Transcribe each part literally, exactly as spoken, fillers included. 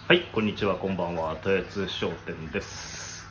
はい、こんにちは、こんばんは、豊津商店です。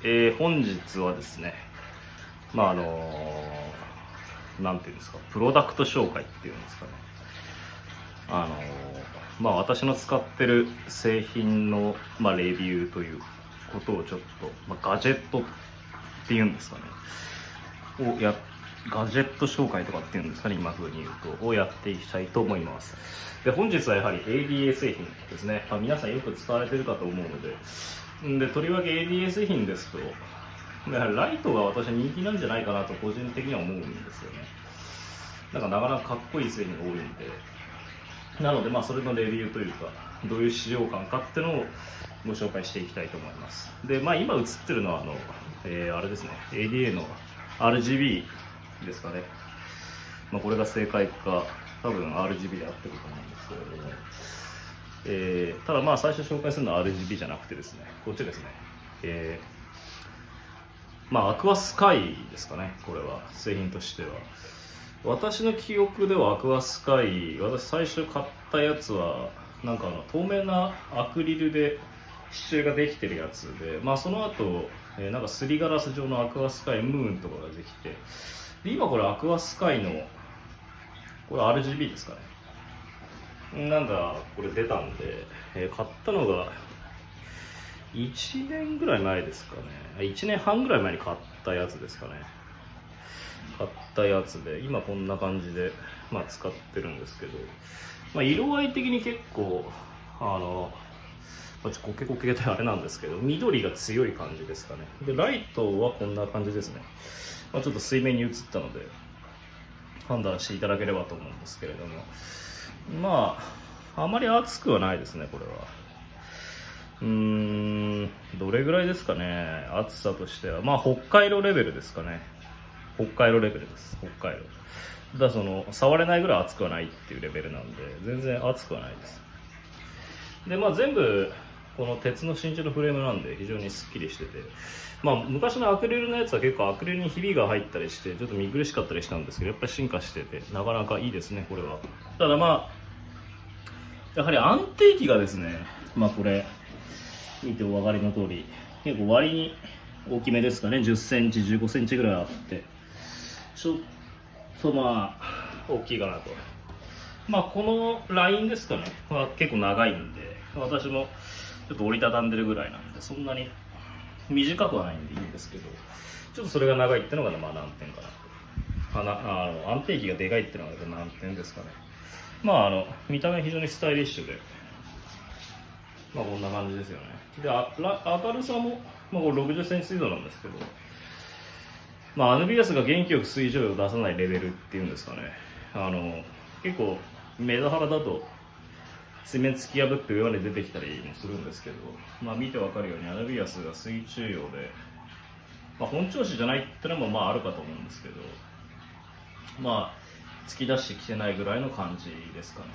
えー、本日はですね、まああのー、なんていうんですか、プロダクト紹介っていうんですかね。あのー、まあ私の使ってる製品の、まあ、レビューということをちょっと、まあ、ガジェットっていうんですかね、をやガジェット紹介とかっていうんですかね、今風に言うと、をやっていきたいと思います。で、本日はやはり エーディーエー 製品ですね。まあ、皆さんよく使われてるかと思うので、で、とりわけ エーディーエー 製品ですと、やはりライトが私は人気なんじゃないかなと個人的には思うんですよね。なんかなかなかかっこいい製品が多いんで、なので、まあ、それのレビューというか、どういう使用感かっていうのをご紹介していきたいと思います。で、まあ、今映ってるのは、あの、えー、あれですね、エーディーエー の アールジービー ですかね。まあ、これが正解か、多分 アールジービー で合ってると思うんですけれども、えー、ただまあ最初紹介するのは アールジービー じゃなくてですね、こっちですね、えー、まあアクアスカイですかね、これは製品としては。私の記憶ではアクアスカイ、私最初買ったやつはなんかあの透明なアクリルで支柱ができてるやつで、まあその後、えー、なんかすりガラス状のアクアスカイムーンとかができて、で今これアクアスカイのこれ アールジービー ですかね。なんかこれ出たんで、えー、買ったのがいちねんぐらい前ですかね。いちねんはんぐらい前に買ったやつですかね。買ったやつで、今こんな感じで、まあ、使ってるんですけど、まあ、色合い的に結構、あの、まあ、コケコケであれなんですけど、緑が強い感じですかね。で、ライトはこんな感じですね。まあ、ちょっと水面に映ったので、判断していただければと思うんですけれども、まああまり熱くはないですね。これはうーんどれぐらいですかね、暑さとしては。まあ北海道レベルですかね。北海道レベルです。北海道だからその触れないぐらい熱くはないっていうレベルなんで、全然熱くはないです。でまあ全部この鉄の真鍮のフレームなんで非常にスッキリしてて、まあ昔のアクリルのやつは結構アクリルにひびが入ったりしてちょっと見苦しかったりしたんですけど、やっぱり進化しててなかなかいいですね、これは。ただまあやはり安定器がですね、まあこれ見てお分かりの通り結構割に大きめですかね。じゅっセンチじゅうごセンチぐらいあって、ちょっとまあ大きいかなと。まあこのラインですかね、まあ、結構長いんで、私もちょっと折りたたんでるぐらいなんで、そんなに短くはないんでいいんですけど、ちょっとそれが長いっていうのがまあ難点かなと。あなあの安定器がでかいっていうのが難点ですかね。まああの見た目非常にスタイリッシュで、まあこんな感じですよね。であ明るさも、まあ、これろくじゅっセンチ水道なんですけど、まあアヌビアスが元気よく水蒸気を出さないレベルっていうんですかね。あの結構メダハラだと水面突き破って上まで出てきたりもするんですけど、まあ見てわかるようにアヌビアスが水中用で、まあ、本調子じゃないってのもまああるかと思うんですけど、まあ突き出してきてないぐらいの感じですかね。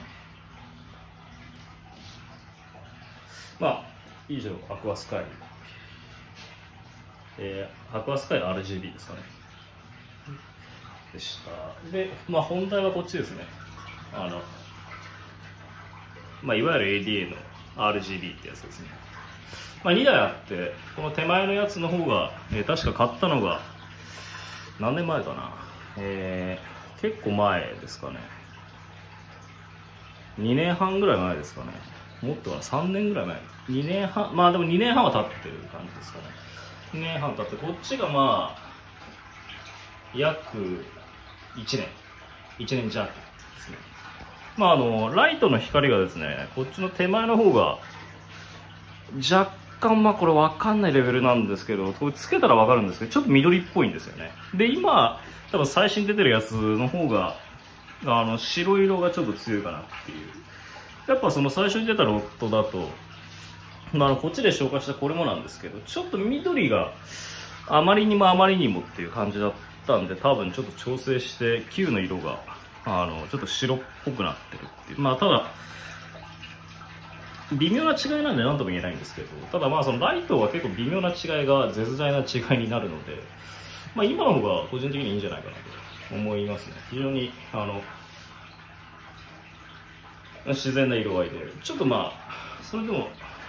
まあ以上アクアスカイ、えー、アクアスカイ アールジービー ですかねでした。でまあ本題はこっちですね。あのまあ、いわゆる エーディーエー の アールジービー ってやつですね。まあ、にだいあって、この手前のやつの方が、えー、確か買ったのが何年前かな、えー、結構前ですかね。にねんはんぐらい前ですかね。もっとはさんねんぐらい前。にねんはん、まあでもにねんはんは経ってる感じですかね。にねんはん経って、こっちがまあ約いちねん、いちねん弱ですね。まああのライトの光がですね、こっちの手前の方が若干、まあこれ分かんないレベルなんですけど、これつけたら分かるんですけど、ちょっと緑っぽいんですよね。で今多分最新出てるやつの方があの白色がちょっと強いかなっていう。やっぱその最初に出たロットだと、まあ、あのこっちで紹介したこれもなんですけど、ちょっと緑があまりにもあまりにもっていう感じだったんで、多分ちょっと調整して球の色があのちょっと白っぽくなってるっていう。まあただ微妙な違いなんで何とも言えないんですけど、ただまあそのライトは結構微妙な違いが絶大な違いになるので、まあ、今の方が個人的にいいんじゃないかなと思いますね。非常にあの自然な色合いで、ちょっとまあそれでも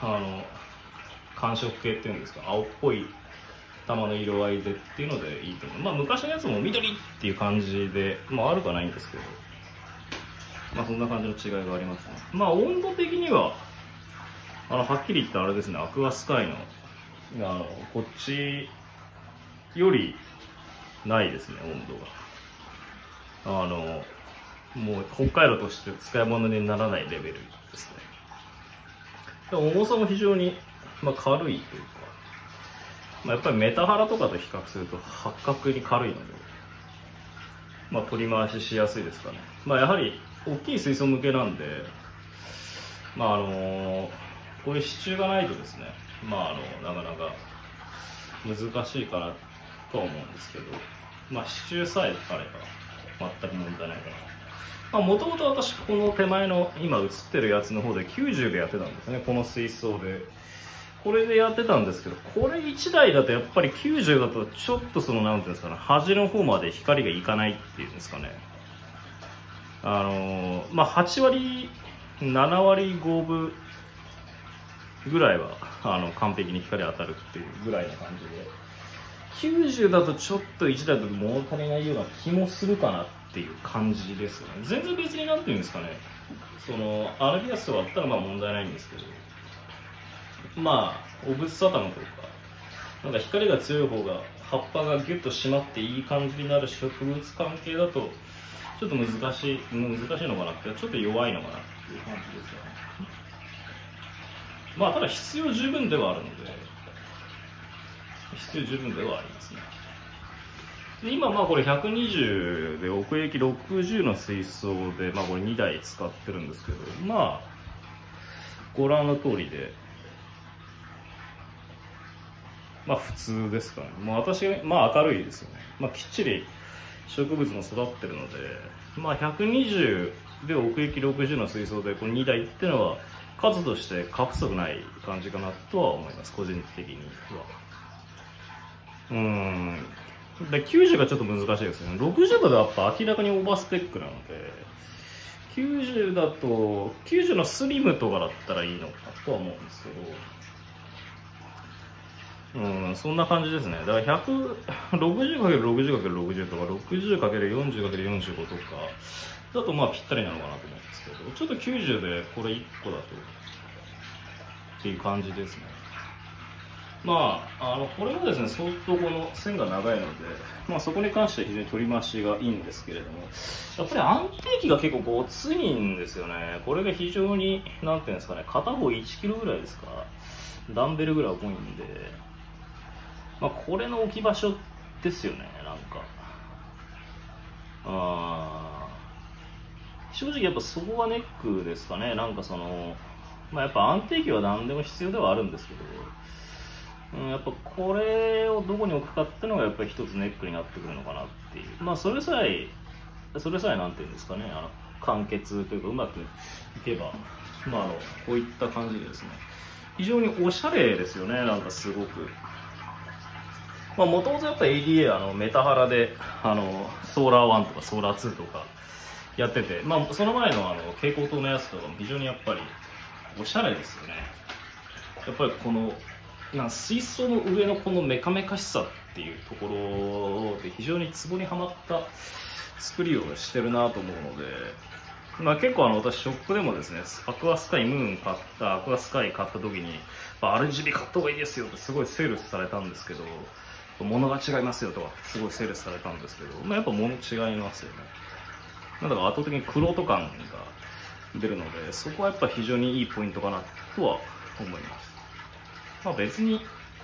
あの寒色系っていうんですか、青っぽい玉の色合いでっていうのでいいと思う。まあ昔のやつも緑っていう感じで、まあ悪くはないんですけど、まあそんな感じの違いがありますね。まあ温度的にはあのはっきり言ったあれですね、アクアスカイのあのこっちよりないですね、温度が。あのもう北海道として使い物にならないレベルですね。でも重さも非常に、まあ、軽いというか、まあ、やっぱりメタハラとかと比較すると八角に軽いので、まあ、取り回ししやすいですかね。まあ、やはり大きい水槽向けなんで、まああのこういう支柱がないとですね、まあ、あのなかなか難しいかなとは思うんですけど、まあ、支柱さえあれば全く問題ないかな。もともと私この手前の今映ってるやつの方できゅうじゅうでやってたんですね、この水槽で。これでやってたんですけど、これいちだいだとやっぱりきゅうじゅうだとちょっとそのなんていうんですかね、端の方まで光がいかないっていうんですかね。あのー、まあはちわりななわりごぶぐらいはあの完璧に光当たるっていうぐらいの感じで、きゅうじゅうだとちょっといちだいだと物足りないような気もするかなっていう感じですよね。全然別になんていうんですかね、そのアルビアスとかあったらまあ問題ないんですけど、まあオブスサタムとかなんか光が強い方が葉っぱがギュッと締まっていい感じになる植物関係だとちょっと難しい難しいのかなって、ちょっと弱いのかなっていう感じですよね。まあただ必要十分ではあるので、必要十分ではありますね。で今まあこれひゃくにじゅうで奥行きろくじゅうの水槽で、まあこれにだい使ってるんですけど、まあご覧の通りで、まあ普通ですかね。もう私がまあ明るいですよね。まあきっちり植物も育ってるので、まあひゃくにじゅうで奥行きろくじゅうの水槽でこのにだいっていうのは数として過不足ない感じかなとは思います、個人的には。うーんできゅうじゅうがちょっと難しいですよね。ろくじゅうだとやっぱ明らかにオーバースペックなので、きゅうじゅうだときゅうじゅうのスリムとかだったらいいのかとは思うんですけど、うん、そんな感じですね。だから ひゃくろくじゅうかけるろくじゅうかけるろくじゅう とか ろくじゅうかけるよんじゅうかけるよんじゅうご とかだとまあぴったりなのかなと思うんですけど、ちょっときゅうじゅうでこれいっこだとっていう感じですね。まあ、あのこれはですね、相当この線が長いので、まあ、そこに関しては非常に取り回しがいいんですけれども、やっぱり安定器が結構ごついんですよね。これが非常に、なんていうんですかね、片方いちキロぐらいですか、ダンベルぐらい重いんで、まあ、これの置き場所ですよね、なんか。あ正直やっぱそこがネックですかね。なんかその、まあ、やっぱ安定器は何でも必要ではあるんですけど、うん、やっぱこれをどこに置くかっていうのがやっぱり一つネックになってくるのかなっていう。まあそれさえ、それさえなんていうんですかね、あの完結というかうまくいけば、まああの、こういった感じでですね、非常におしゃれですよね、なんかすごく。まあもともとやっぱ エーディーエー あのメタハラで、あの、ソーラーワンとかソーラーツーとかやってて、まあその前のあの蛍光灯のやつとかも非常にやっぱりおしゃれですよね。やっぱりこの、なん水槽の上のこのメカメカしさっていうところで非常にツボにはまった作りをしてるなと思うので、まあ、結構あの私ショップでもですね、アクアスカイムーン買ったアクアスカイ買った時に、まあ、アールジービー 買った方がいいですよってすごいセールスされたんですけど、物が違いますよとかすごいセールスされたんですけど、まあ、やっぱ物違いますよね。だから圧倒的にクロート感が出るので、そこはやっぱ非常にいいポイントかなとは思います。まあ別に、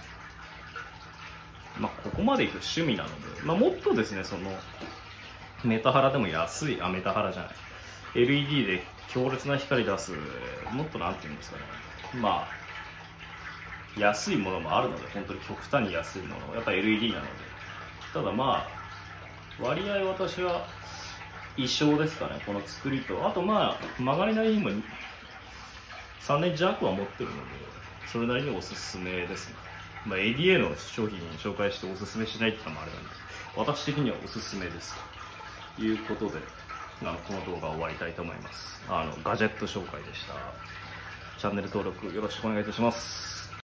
まあ、ここまでいくと趣味なので、まあ、もっとですね、そのメタハラでも安い、あ、メタハラじゃない、エルイーディー で強烈な光出す、もっとなんていうんですかね、まあ、安いものもあるので、本当に極端に安いもの、やっぱり エルイーディー なので、ただまあ、割合私は衣装ですかね、この作りと、あとまあ、曲がりなりにもさんねん弱は持ってるので、それなりにおすすめですね。まあ、エーディーエー の商品に紹介しておすすめしないってのもあれなんですけど、私的にはおすすめですということで、あのこの動画を終わりたいと思います。あのガジェット紹介でした。 チャンネル登録よろしくお願いいたします。